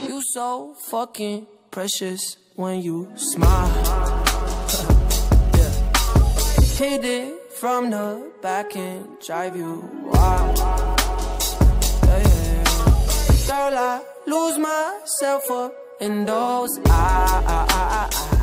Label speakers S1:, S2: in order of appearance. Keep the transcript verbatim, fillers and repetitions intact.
S1: You so fucking precious when you smile. Yeah. Hit it from the back and drive you wild. Yeah, yeah. Girl, I lose myself up in those eyes.